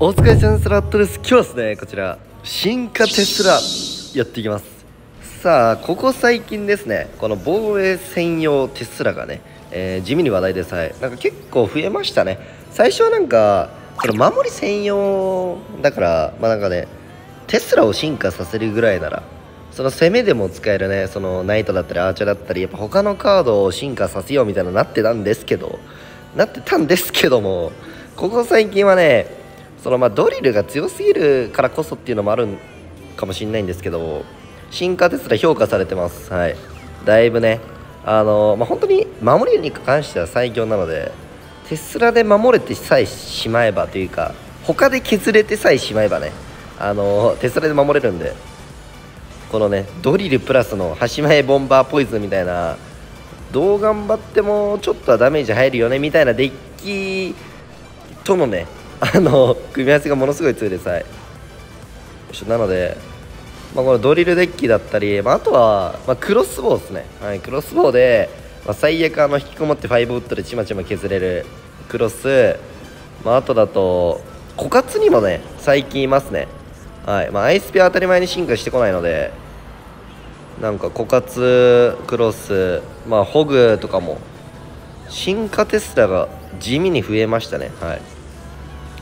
お疲れ様です。ラットです。今日はですね、こちら進化テスラやっていきます。さあ、ここ最近ですね、この防衛専用テスラがね、地味に話題でさえなんか結構増えましたね。最初はなんかこれ守り専用だから、なんかね、テスラを進化させるぐらいならその攻めでも使えるね、そのナイトだったりアーチャーだったり、やっぱ他のカードを進化させようみたいななってたんですけども、ここ最近はね、そのドリルが強すぎるからこそっていうのもあるんかもしれないんですけど、進化テスラ評価されてます。はい、だいぶね、本当に守りに関しては最強なので、テスラで守れてさえしまえばというか、他で削れてさえしまえばね、テスラで守れるんで、このねドリルプラスの端前ボンバーポイズンみたいな、どう頑張ってもちょっとはダメージ入るよねみたいなデッキとのね、組み合わせがものすごい強いです。はい、なので、このドリルデッキだったり、あとは、クロスボウですね。はい、クロスボウで、最悪引きこもって5ウッドでちまちま削れるクロス、あとだと枯渇にもね最近いますね。はい、アイスピア当たり前に進化してこないので、なんか枯渇クロス、ホグとかも進化テスラが地味に増えましたね。はい、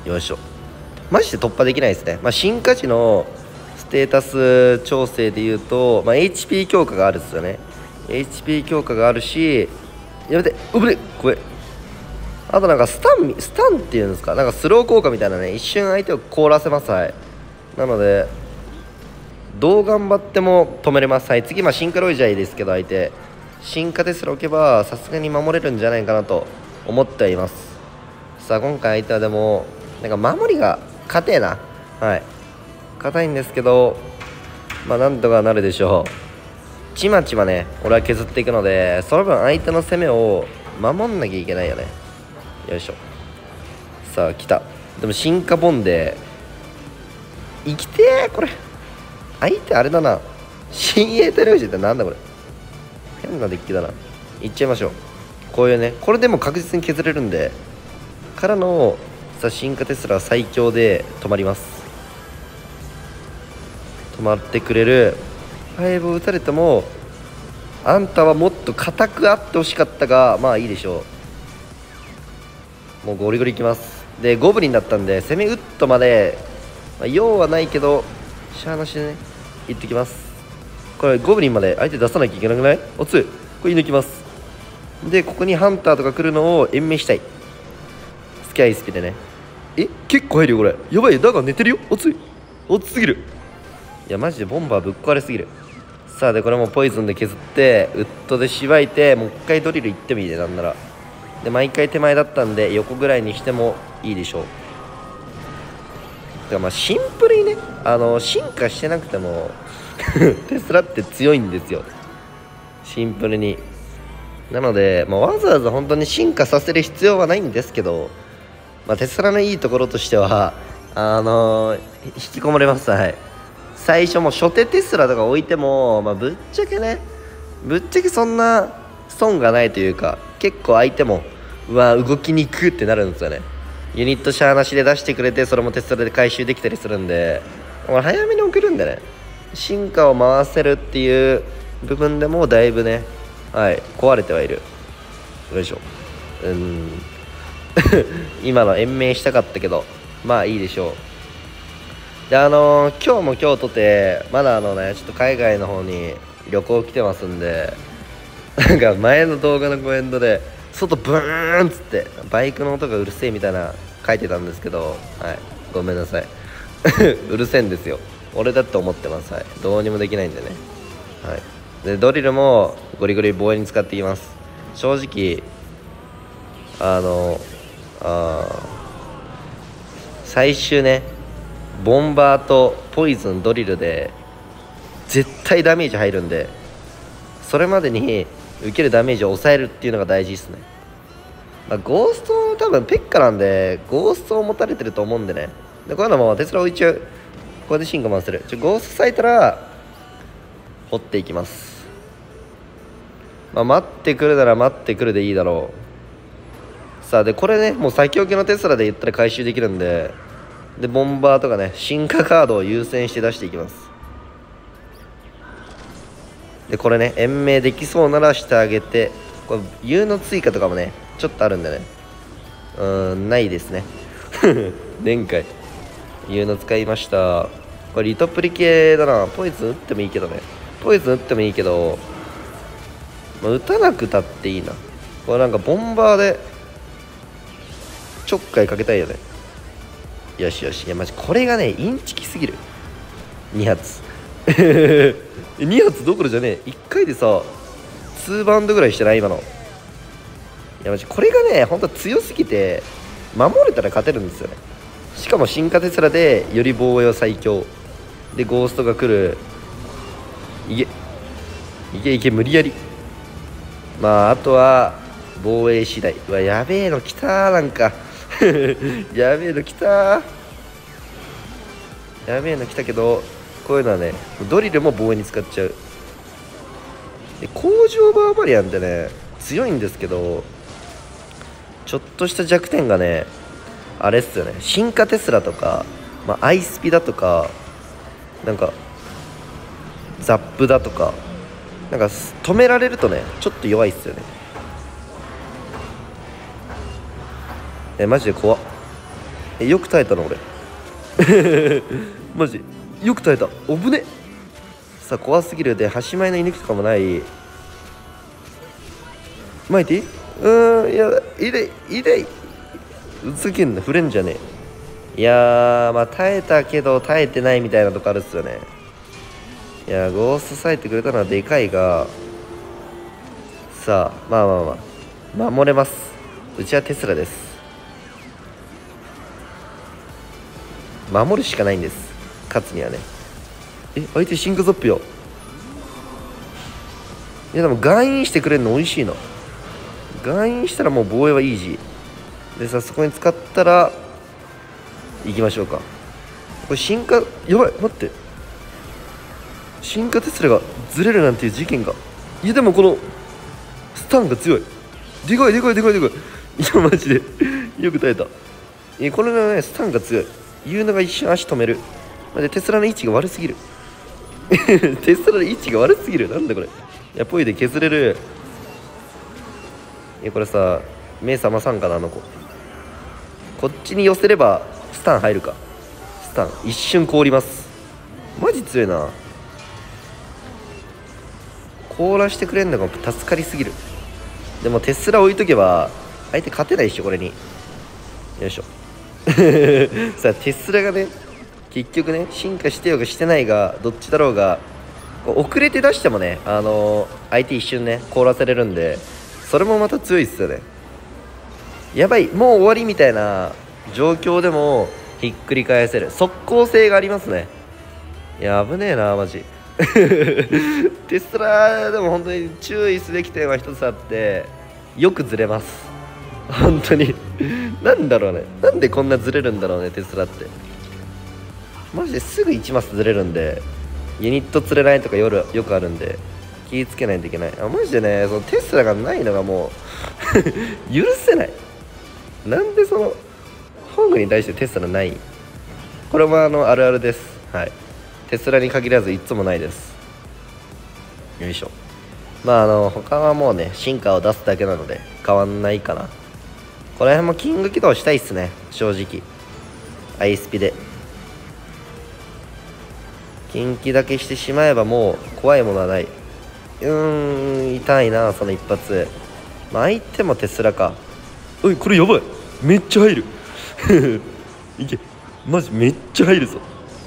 よいしょ。マジで突破できないですね。進化時のステータス調整でいうと、HP 強化があるんですよね。 HP 強化があるし、やめて、うぶれこれ、あとなんかスタンっていうんですか、なんかスロー効果みたいなね、一瞬相手を凍らせます。はい、なのでどう頑張っても止めれます。はい、次進化ロイジャーですけど、相手進化テスラ置けばさすがに守れるんじゃないかなと思ってはいます。さあ、今回相手はでもなんか守りが硬えな。はい、硬いんですけど、なんとかなるでしょう。ちまちまね俺は削っていくので、その分相手の攻めを守んなきゃいけないよね。よいしょ。さあ来た。でも進化ボンで生きてー。これ相手あれだな、新鋭テレビジってなんだこれ、変なデッキだな。いっちゃいましょう。こういうね、これでも確実に削れるんでからの、さあ進化テスラは最強で止まります。止まってくれる。5を打たれてもあんたはもっと硬くあってほしかったが、いいでしょう。もうゴリゴリいきます。でゴブリンだったんで攻めウッドまで、用はないけどしゃーなしでね行ってきます。これゴブリンまで相手出さなきゃいけなくない？おつい、これ抜きます。でここにハンターとか来るのを延命したい。スキャイスピでね、結構入るよこれ。やばいよ、だが寝てるよ。おつい、おつすぎる。いやマジでボンバーぶっ壊れすぎる。さあでこれもポイズンで削ってウッドでしばいて、もう一回ドリル行ってもいいで、なんなら。で毎回手前だったんで横ぐらいにしてもいいでしょう。だからシンプルにね、進化してなくてもテスラって強いんですよ、シンプルに。なので、わざわざ本当に進化させる必要はないんですけど、テスラのいいところとしては引きこもれます。はい、最初も初手テスラとか置いても、ぶっちゃけそんな損がないというか、結構相手も動きにくってなるんですよね。ユニットシャーなしで出してくれて、それもテスラで回収できたりするんで、早めに送るんでね、進化を回せるっていう部分でもだいぶね、壊れてはいる。よいしょ。今の延命したかったけどいいでしょう。で今日も今日とてまだちょっと海外の方に旅行来てますんで、なんか前の動画のコメントで外ブーンっつってバイクの音がうるせえみたいな書いてたんですけど、ごめんなさい。うるせえんですよ、俺だって思ってます。どうにもできないんでね。でドリルもゴリゴリ防衛に使っていきます。正直最終ねボンバーとポイズンドリルで絶対ダメージ入るんで、それまでに受けるダメージを抑えるっていうのが大事ですね。ゴースト多分ペッカなんでゴーストを持たれてると思うんでね。でこういうのもテスラ置いちゃう。これで進化回せる。ゴースト咲いたら掘っていきます。待ってくるなら待ってくるでいいだろう。さあでこれね、もう先置きのテスラで言ったら回収できるんで、 でボンバーとかね進化カードを優先して出していきます。でこれね延命できそうならしてあげて、これ U の追加とかもねちょっとあるんでね、ないですね前回 U の使いました。これリトプリ系だな。ポイズン打ってもいいけどね、ポイズン打ってもいいけど、まあ、打たなくたっていいな。これなんかボンバーでちょっかいかけたいよね。よしよし。いやマジこれがねインチキすぎる。2発2発どころじゃねえ。1回でさ2バウンドぐらいしてない今の。いやマジこれがねほんと強すぎて守れたら勝てるんですよね。しかも進化テスラでより防衛は最強で、ゴーストが来る。いけいけいけ、無理やり。まああとは防衛次第。うわやべえの来たー。なんかやべえの来たー。やべえの来たけど、こういうのはねドリルも防衛に使っちゃう。で工場バーバリアンってね強いんですけど、ちょっとした弱点がねあれっすよね。進化テスラとか、まあ、アイスピだとか、なんかザップだとか、なんか止められるとねちょっと弱いっすよね。マジで怖っ。よく耐えたの俺マジよく耐えた。おぶね。さあ怖すぎる。で端前の居抜きとかもない。巻いていい？いや痛い。うつけんな、触れんじゃねえ。いやーまあ耐えたけど耐えてないみたいなとこあるっすよね。いやゴーストさえてくれたのはでかいが、さあまあ守れます。うちはテスラです。守るしかないんです、勝つにはね。相手シンクゾップよ。いやでもガインしてくれるの美味しいの。ガインしたらもう防衛はイージーでさ、そこに使ったら行きましょうか。これ進化やばい、待って、進化テスラがずれるなんていう事件が。いやでもこのスタンが強い。でかい。いやマジでよく耐えた。これのねスタンが強い。言うのが一瞬足止める。でテスラの位置が悪すぎるテスラの位置が悪すぎる。なんだこれ。いやポイで削れる。これさ目覚まさんかな、あの子。こっちに寄せればスタン入るか。スタン一瞬凍ります。マジ強いな。凍らしてくれんのが助かりすぎる。でもテスラ置いとけば相手勝てないっしょこれに。よいしょさあテスラがね結局ね進化してようがしてないがどっちだろうが、遅れて出してもね相手一瞬ね凍らせれるんで、それもまた強いっすよね。やばいもう終わりみたいな状況でもひっくり返せる速攻性がありますね。いや危ねえなマジテスラでも本当に注意すべき点は一つあって、よくずれます。本当になんだろうね、なんでこんなずれるんだろうねテスラって。マジですぐ1マスずれるんで、ユニット釣れないとかよくあるんで気ぃつけないといけない。マジでねそのテスラがないのがもう許せない。なんでそのホグに対してテスラない。これもあるあるです。はい、テスラに限らずいつもないです。よいしょ。まあ他はもうね進化を出すだけなので変わんないかな。この辺もキング起動したいっすね正直。アイスピで近畿だけしてしまえばもう怖いものはない。痛いなその一発。まあ相手もテスラか。おいこれやばい、めっちゃ入るいけマジめっちゃ入るぞ。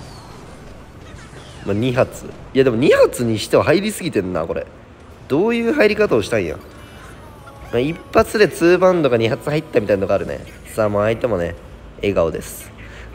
まあ、2発。いやでも2発にしては入りすぎてんなこれ。どういう入り方をしたんや。まあ、1発で2バウンドが2発入ったみたいなのがあるね。さあもう相手もね笑顔です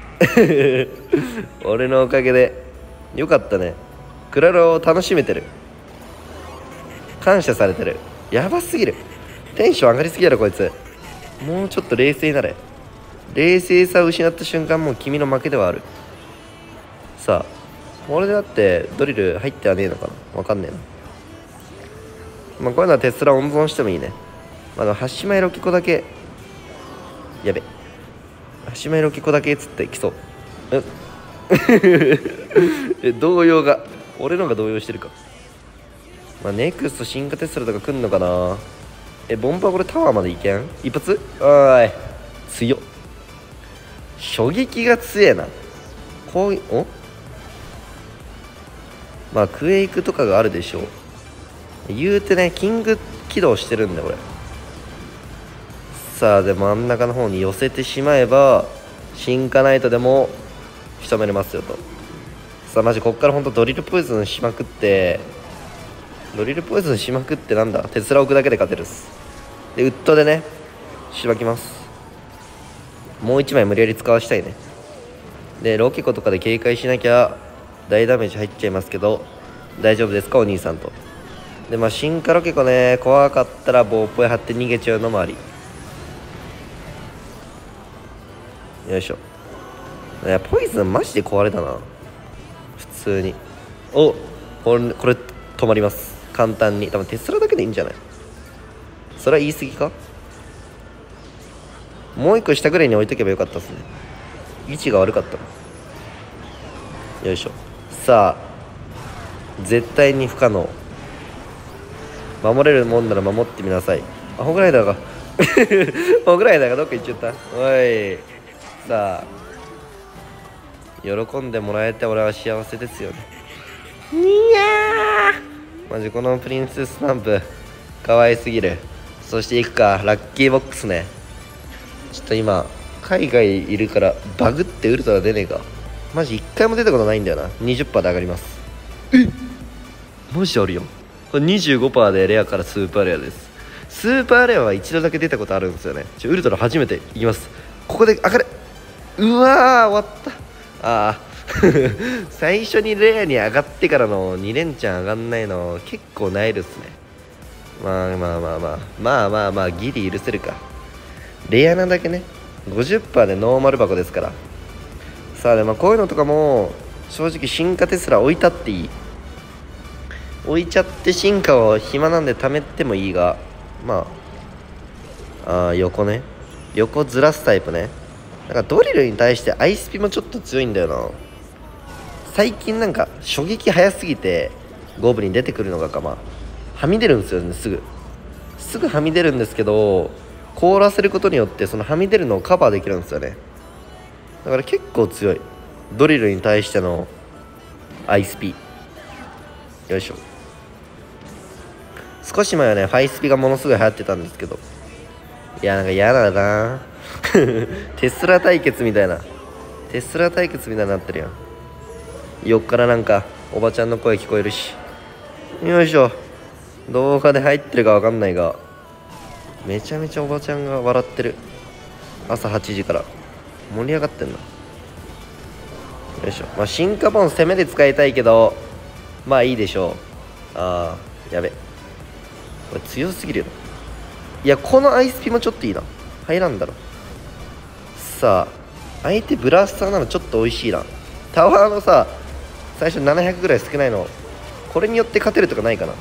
俺のおかげでよかったね。クラロを楽しめてる。感謝されてる。やばすぎる。テンション上がりすぎやろこいつ。もうちょっと冷静になれ。冷静さを失った瞬間もう君の負けではある。さあこれでだってドリル入ってはねえのかな、わかんねえな。まあこういうのはテスラ温存してもいいね。端前ロキコだけやべ、端前ロキコだけつってきそう。 動揺が俺のが動揺してるか。まあネクスト進化テスラとか来んのかな。ボンバーこれタワーまでいけん一発。おーい強っ。衝撃が強えな。こうまあクエイクとかがあるでしょう。言うてねキング起動してるんだ俺。さあで真ん中の方に寄せてしまえば進化ナイトでも仕留めれますよと。さあマジこっからほんとドリルポイズンしまくってなんだテスラ置くだけで勝てるっす。でウッドでねしばきます。もう1枚無理やり使わしたいね。でロケコとかで警戒しなきゃ大ダメージ入っちゃいますけど大丈夫ですかお兄さんと。でまあ進化ロケコね怖かったら棒っぽい張って逃げちゃうのもあり。よいしょ。いやポイズンマジで壊れたな普通に。これ止まります簡単に。多分テスラだけでいいんじゃない。それは言い過ぎか。もう一個下ぐらいに置いとけばよかったっすね。位置が悪かったな。よいしょ。さあ絶対に不可能。守れるもんなら守ってみなさい。ホグライダーがホグライダーがどっか行っちゃった。おいさあ喜んでもらえて俺は幸せですよね。いやーマジこのプリンセススタンプ可愛すぎる。そしていくかラッキーボックスね。ちょっと今海外いるからバグってウルトラ出ねえか。マジ1回も出たことないんだよな。 20% で上がります。マジあるよこれ。 25% でレアからスーパーレアです。スーパーレアは一度だけ出たことあるんですよね。ウルトラ初めていきます。ここで上がれ。うわー終わった。最初にレアに上がってからの2連チャン上がんないの結構ないですね。まあギリ許せるか。レアなだけね 50% でノーマル箱ですから。さあでもこういうのとかも正直進化テスラ置いたっていい。置いちゃって進化を暇なんで貯めてもいいが、まあ横ね横ずらすタイプね。なんかドリルに対してアイスピもちょっと強いんだよな最近。なんか衝撃早すぎてゴブに出てくるのがはみ出るんですよね。すぐはみ出るんですけど凍らせることによってそのはみ出るのをカバーできるんですよね。だから結構強いドリルに対してのアイスピ。よいしょ。少し前はねファイスピがものすごい流行ってたんですけど、いやなんか嫌だなテスラ対決みたいになってるやん。横からなんかおばちゃんの声聞こえるし。よいしょ。動画で入ってるか分かんないがめちゃめちゃおばちゃんが笑ってる。朝8時から盛り上がってんな。よいしょ。まあ進化ボン攻めで使いたいけどまあいいでしょう。やべこれ強すぎるよ。いやこのアイスピもちょっといいな。入らんだろ。さあ相手ブラスターならちょっと美味しいな。タワーのさ最初700ぐらい少ないのこれによって勝てるとかないかな。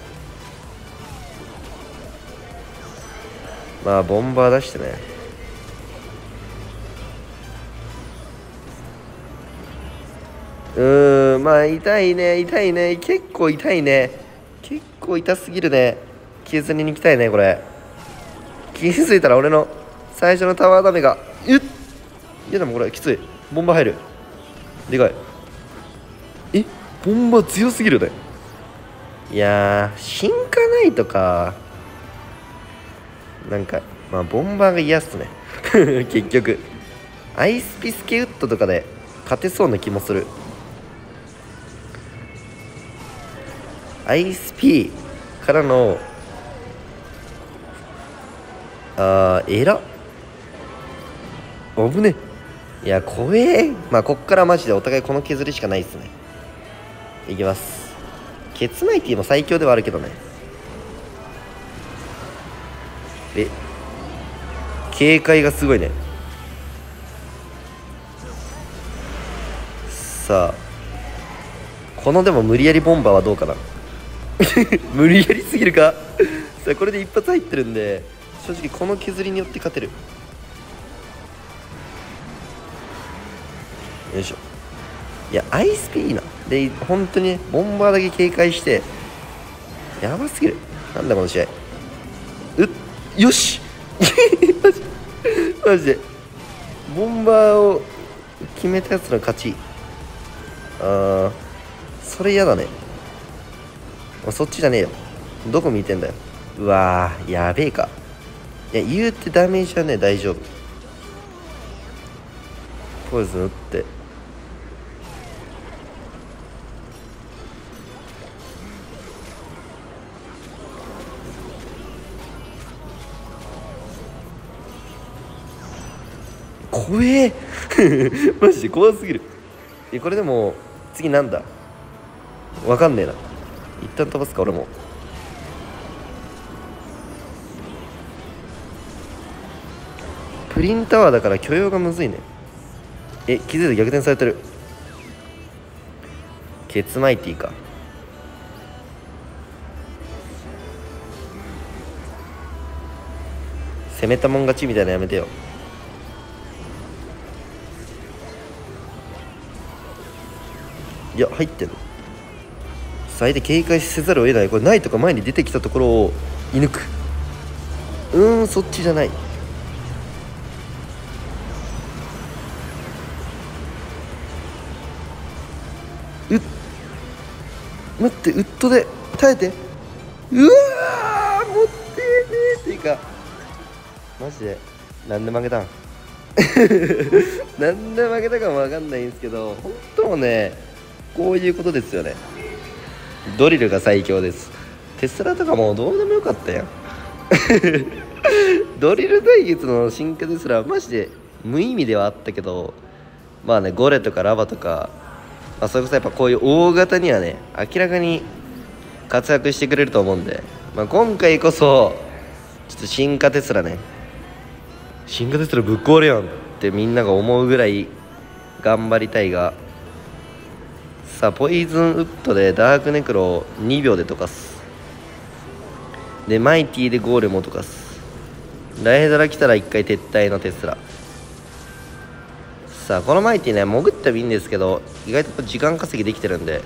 まあボンバー出してね。まあ痛いね結構痛いね。結構痛すぎるね。削りに行きたいねこれ。気づいたら俺の最初のタワーダメがいやでもこれきつい。ボンバー入る。でかい。ボンバー強すぎるね。いやー進化ナイトか。なんかまあボンバーが嫌っすね結局アイスピスケウッドとかで勝てそうな気もする。アイスピからのエラ危ね。いや怖え。まあこっからマジでお互いこの削りしかないっすね。いきます。ケツナイティも最強ではあるけどね。警戒がすごいね。さあこのでも無理やりボンバーはどうかな無理やりすぎるかさあこれで一発入ってるんで正直この削りによって勝てる。 よいしょ。いや、アイスピーいいな。で、本当にね、ボンバーだけ警戒して、やばすぎる。なんだこの試合。よしマジで。ボンバーを決めたやつの勝ち。それ嫌だね。そっちじゃねえよ。どこ見てんだよ。うわー、やべえか。いや、言うてダメージはね、大丈夫。ポイズン打って。怖えマジで怖すぎる。これでも次なんだわかんねえな。一旦飛ばすか俺も。プリンタワーだから許容がむずいね。気づいて逆転されてる。ケツマイティか。攻めたもん勝ちみたいなやめてよ。いや入ってんの。相手警戒せざるを得ない。これないとか前に出てきたところを射抜く。そっちじゃない。待って、ウッドで耐えて。うわーもってねえっていうかマジでなんで負けたんなんで負けたかも分かんないんですけど、本当もねこういうことですよね。ドリルが最強です。テスラとかもどうでもよかったやんドリル対決の進化ですらマジで無意味ではあったけど、まあね、ゴレとかラバとか、それこそやっぱこういう大型にはね明らかに活躍してくれると思うんで、今回こそちょっと進化テスラね、進化テスラぶっ壊れやんってみんなが思うぐらい頑張りたいが、さあポイズンウッドでダークネクロを2秒で溶かす。でマイティでゴーレムを溶かす。ライドラ来たら1回撤退のテスラ。さあこのマイティね潜ってもいいんですけど、意外と時間稼ぎできてるんで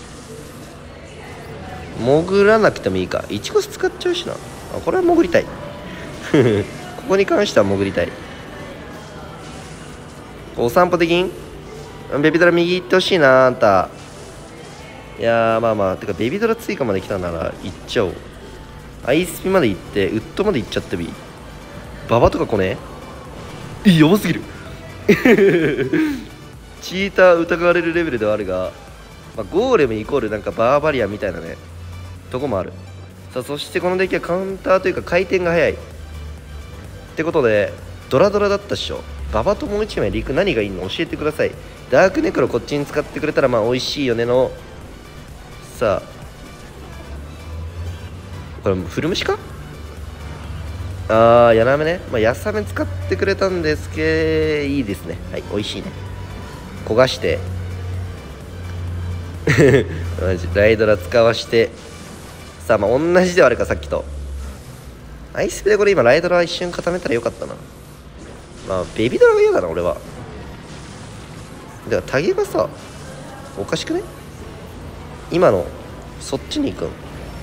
潜らなくてもいいか。1コス使っちゃうしな。これは潜りたいここに関しては潜りたい。お散歩できん？ベビドラ右行ってほしいな。あんたいやーまあてかベビドラ追加まで来たなら行っちゃおう。アイスピまで行ってウッドまで行っちゃってみ。ババとか来ねえ。やばすぎるチーター疑われるレベルではあるが、ゴーレムイコールなんかバーバリアンみたいなねとこもある。さあそしてこのデッキはカウンターというか回転が速いってことでドラドラだったっしょ。ババともう一枚リク何がいいの教えてください。ダークネクロこっちに使ってくれたら美味しいよねの。さあこれフルムシか。やなめね。やさめ使ってくれたんですけどいいですね。はい美味しいね。焦がしてマジライドラ使わして。さあ同じではあるかさっきと。アイスピでこれ今ライドラ一瞬固めたらよかったな。ベビドラが嫌だな俺は。だからタゲがさおかしくね。今のそっちに行くん。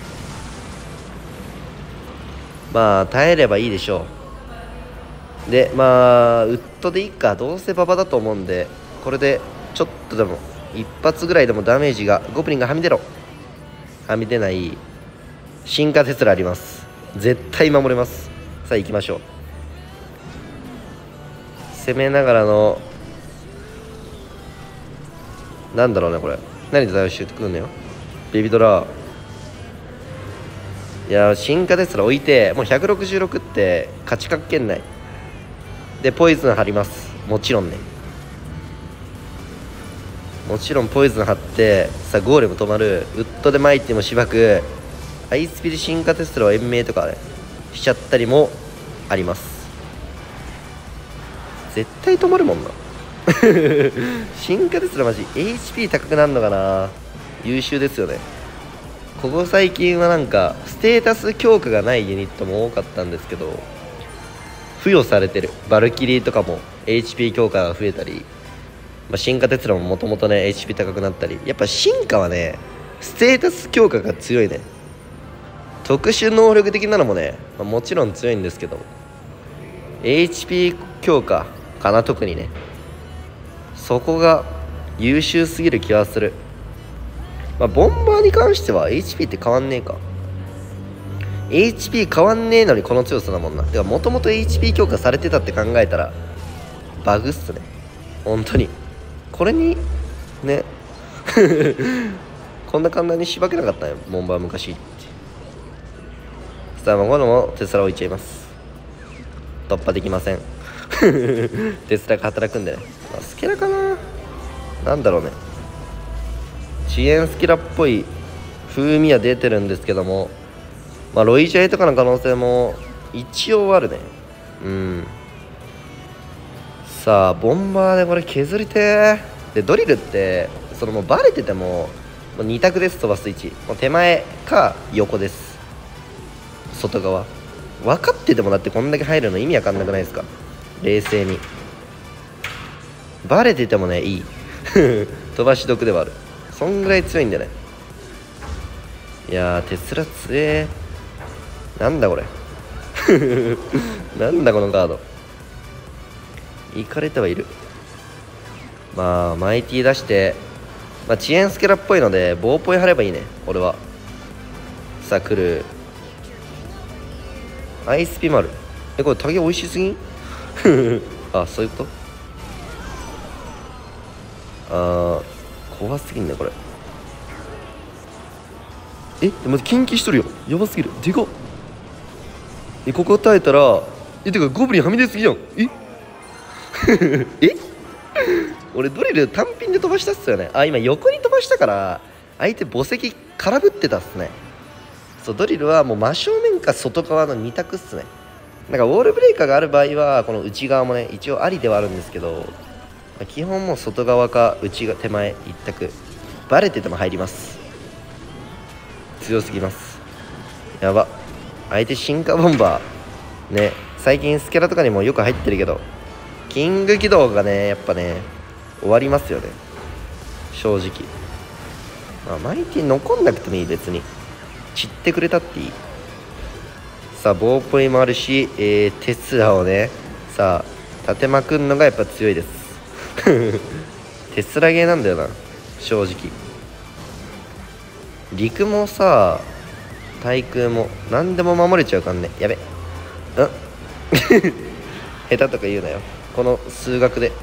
耐えればいいでしょう。でウッドでいいか。どうせババだと思うんでこれでちょっとでも一発ぐらいでもダメージが。ゴブリンがはみ出ろ。はみ出ない。進化テスラあります。絶対守れます。さあ行きましょう。攻めながらのなんだろうねこれ。何で対応してくるのよベビドラ。いや進化テスラ置いてもう166って勝ち確圏内でポイズン張ります。もちろんね、もちろんポイズン張って。さあゴーレム止まる。ウッドでマイティもしばく。アイスピで進化テスラを延命とかねしちゃったりもあります。絶対止まるもんな進化テスラマジ HP 高くなるのかな。優秀ですよね。ここ最近はなんかステータス強化がないユニットも多かったんですけど付与されてる。バルキリーとかも HP 強化が増えたりまあ、進化テスラももともとね HP 高くなったり、やっぱ進化はねステータス強化が強いね。特殊能力的なのもね、まあ、もちろん強いんですけど HP 強化かな、特にねそこが優秀すぎる気はする。まあ、ボンバーに関しては HP って変わんねえか。 HP 変わんねえのにこの強さだもんな。てかもともと HP 強化されてたって考えたらバグっすね本当に。これにねこんな簡単にしばけなかったよボンバー昔って。さあ今度もテスラ置いちゃいます。突破できませんテスラが働くんでね、まあ、スケラかな、なんだろうね、遅延スキラっぽい風味は出てるんですけども、まあ、ロイジャイとかの可能性も一応あるね。さあボンバーでこれ削りてー。でドリルってそのもうバレてても2択です。飛ばす位置もう手前か横です。外側分かっててもだってこんだけ入るの意味わかんなくないですか。冷静にバレててもねいい飛ばし得ではある。そんぐらい強いんだよね。いやーテスラ強え。なんだこれなんだこのカード。いかれてはいる。まあマイティ出して、まあ、遅延スケラっぽいので棒ポイ張ればいいね俺は。さあ来るアイスピマル。これタゲ美味しすぎんあ、そういうこと。怖すぎんねこれ。でも近畿しとるよ。やばすぎる。でかっ。ここ耐えたらてかゴブリンはみ出すぎやん。え俺ドリル単品で飛ばしたっすよね。今横に飛ばしたから相手墓石空振ってたっすね。そうドリルはもう真正面か外側の2択っすね。なんかウォールブレーカーがある場合はこの内側もね一応ありではあるんですけど、基本もう外側か内が手前一択。バレてても入ります。強すぎます。やば。相手進化ボンバーね、最近スケラとかにもよく入ってるけどキング起動がねやっぱね終わりますよね正直。まあマイティ残んなくてもいい。別に散ってくれたっていい。さあボーポイもあるし、テスラをねさあ立てまくんのがやっぱ強いですテスラゲーなんだよな正直。陸もさ対空も何でも守れちゃうからね。やべ下手とか言うなよこの数学で。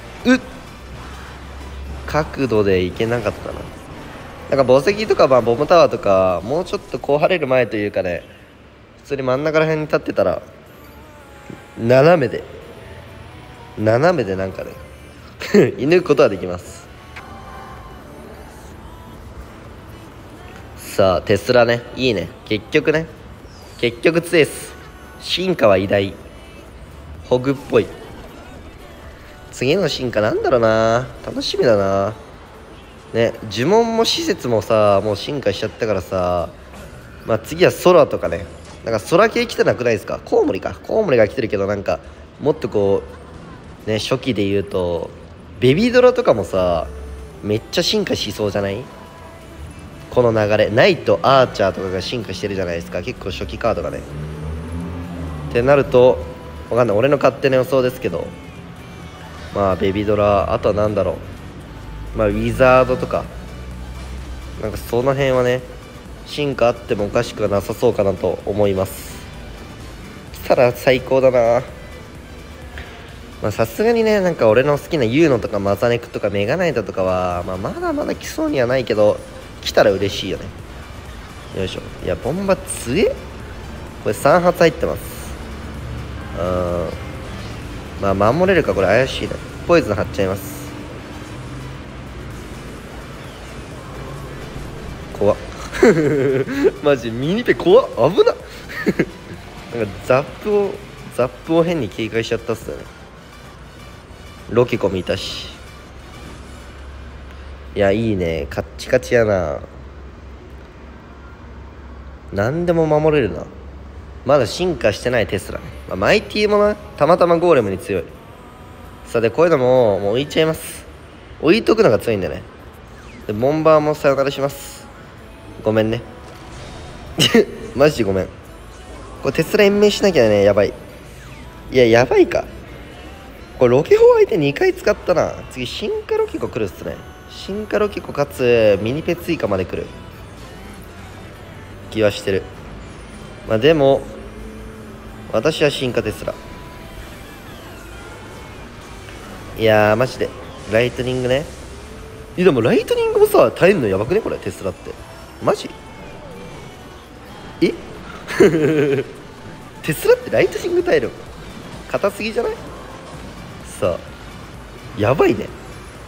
角度でいけなかったな。なんか墓石とかボムタワーとかもうちょっとこう晴れる前というかね、普通に真ん中ら辺に立ってたら斜めでなんかね射抜くことはできます。さあテスラねいいね。結局強いっす。進化は偉大。ホグっぽい。次の進化なんだろうな、楽しみだなね。呪文も施設もさもう進化しちゃったからさ、まあ次は空とかね、なんか空系来てなくないですか。コウモリが来てるけど、なんかもっとこうね初期で言うとベビードラとかもさめっちゃ進化しそうじゃない。この流れナイトアーチャーとかが進化してるじゃないですか。結構初期カードがねってなるとわかんない、俺の勝手な予想ですけど、まあベビードラ、あとは何だろう、まあウィザードとかなんかその辺はね進化あってもおかしくはなさそうかなと思います。来たら最高だな。まあさすがにねなんか俺の好きなユーノとかマザネクとかメガナイトとかは、まあ、まだまだ来そうにはないけど来たら嬉しいよね。よいしょ。いやボンバ強え。これ3発入ってます。まあ守れるかこれ怪しいね。ポイズン張っちゃいます。怖っマジミニペ怖っ、危なっなんかザップを変に警戒しちゃったっすよね。ロケコ見たし。いやいいね、カッチカチやな。何でも守れるな。まだ進化してないテスラ、まあ、マイティもなたまたまゴーレムに強い。さあでこういうのもう置いちゃいます。 置いとくのが強いんだよね。でボンバーもさよならします。ごめんねマジでごめん。これテスラ延命しなきゃね。やばい。いややばいか。これロケ砲相手2回使ったな。次進化ロケコ来るっすね。進化ロケコかつミニペ追加まで来る気はしてる。まあでも私は進化テスラ。いやーマジでライトニングね。いやでもライトニングもさ耐えんのやばくねこれテスラってマジ。えテスラってライトニング耐えるの硬すぎじゃない？さあやばいね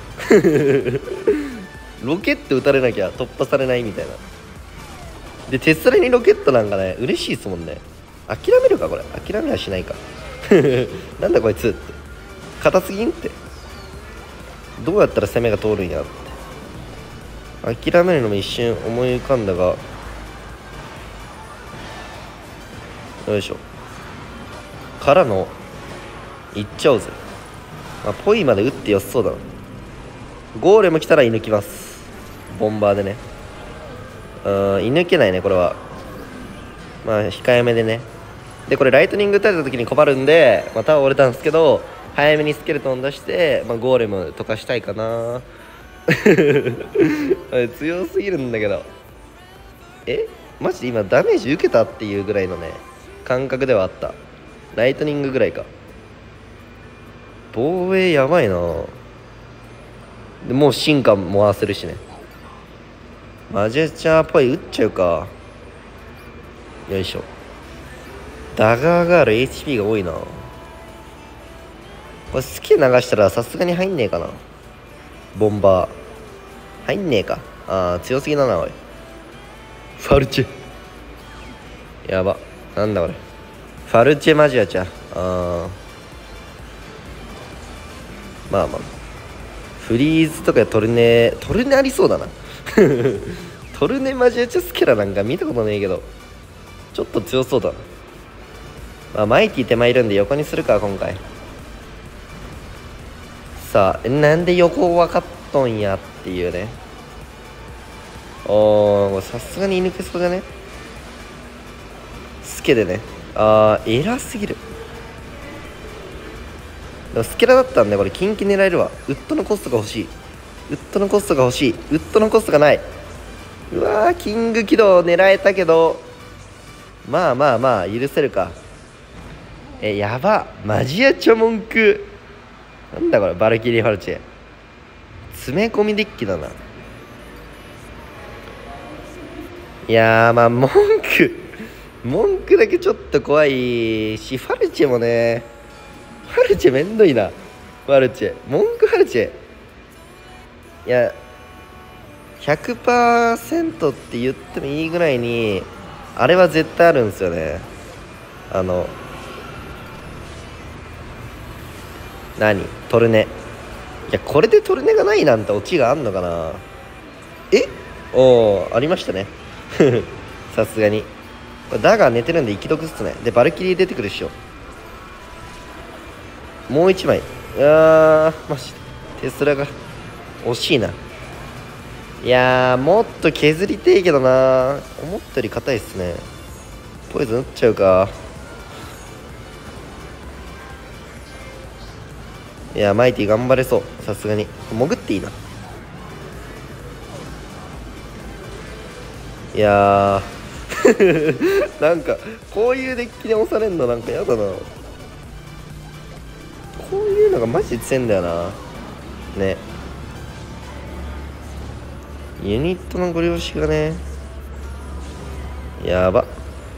ロケット撃たれなきゃ突破されないみたいな。でテスラにロケットなんかね嬉しいっすもんね。諦めるかこれ。諦めはしないかなんだこいつって硬すぎんって。どうやったら攻めが通るんやって諦めるのも一瞬思い浮かんだが、よいしょからのいっちゃおうぜ。まあ、ポイまで打ってよさそうだな。ゴーレム来たら射抜きます。ボンバーでね。射抜けないねこれは。まあ控えめでね。でこれライトニング打たれた時に困るんで、まあ、タワー折れたんですけど早めにスケルトン出して、まあ、ゴーレム溶かしたいかな強すぎるんだけど。マジで今ダメージ受けたっていうぐらいのね感覚ではあった。ライトニングぐらいか。防衛やばいな。でもう進化も回せるしね。マジェチャーっぽい打っちゃうか。よいしょ。ダガーがある HP が多いな。これスケ流したらさすがに入んねえかな。ボンバー入んねえか。強すぎだなおい。ファルチェやば。なんだこれ。ファルチェマジアちゃ。まあまあフリーズとかトルネありそうだなトルネマジアチャスケラなんか見たことねえけどちょっと強そうだな。まあマイティ手前いるんで横にするか今回。さあなんで横分かっとんやっていうね。さすがに射抜けそうじゃね。スケでね。偉すぎる。でもスケラだったんでこれ近畿狙えるわ。ウッドのコストが欲しい。ウッドのコストが欲しい。ウッドのコストがない。うわーキング起動狙えたけどまあまあまあ許せるか。やば。マジアチョ文句なんだこれ。バルキリーファルチェ詰め込みデッキだな。いやーまあ文句だけちょっと怖いし、ファルチェもねファルチェめんどいな。ファルチェ文句ファルチェいや 100% って言ってもいいぐらいにあれは絶対あるんですよね。トルネ。いやこれでトルネがないなんてオチがあんのかな。ありましたねさすがにこれダガー寝てるんで生き毒っすね。でバルキリー出てくるっしょ。もう一枚。マジでテスラが惜しいな。いやもっと削りてえけどな。思ったより硬いっすね。ポイズン打っちゃうか。いやマイティ頑張れそう。さすがに潜っていいな。いやなんかこういうデッキで押されんのなんかやだな。こういうのがマジで強いんだよなね。ユニットのご了承がねやば。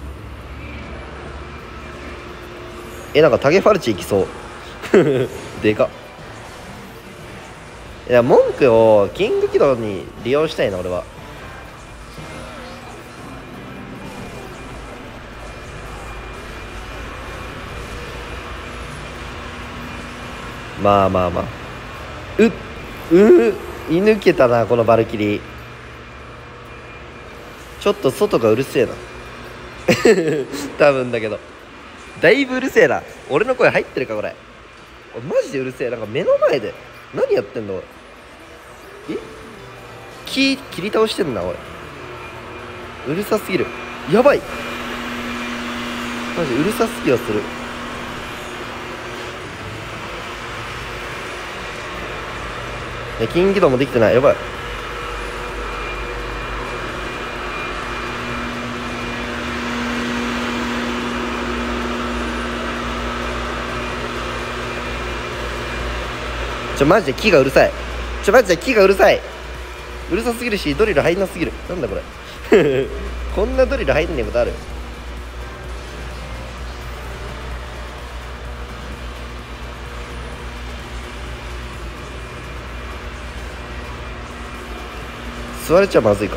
なんかタゲファルチいきそうでかっ。いや文句をキング起動に利用したいな俺は。まあまあまあ射抜けたなこのバルキリー。ちょっと外がうるせえな多分だけどだいぶうるせえな。俺の声入ってるかこれ。マジでうるせえ。なんか目の前で何やってんの。 え、木切り倒してんなおい。うるさすぎる。やばい、マジうるさすぎはする。金起動もできてない。やばい。マジで木がうるさい。マジで木がうるさい。うるさすぎるし、ドリル入んなすぎる。なんだこれこんなドリル入んねえことある？座れちゃまずいか。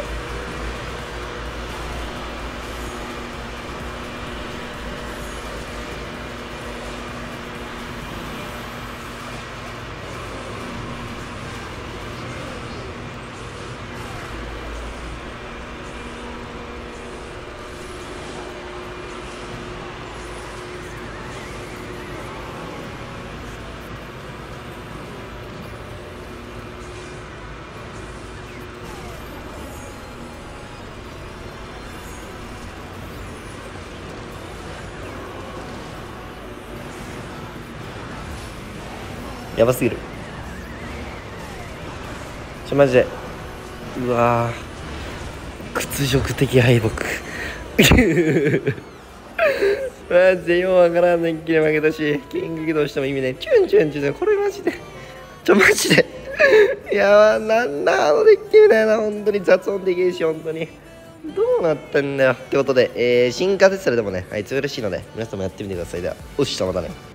やばすぎる。マジで、うわー、屈辱的敗北マジでようわからんねんけど負けたし、キング起動しても意味ない。チュンチュンチュン、これマジでマジでいやー、なんだあのデッキみたいな。本当に雑音できるし、本当にどうなってんだよってことで、進化テスラでもね、あいつ嬉しいので皆さんもやってみてください。ではおっしゃ、またね。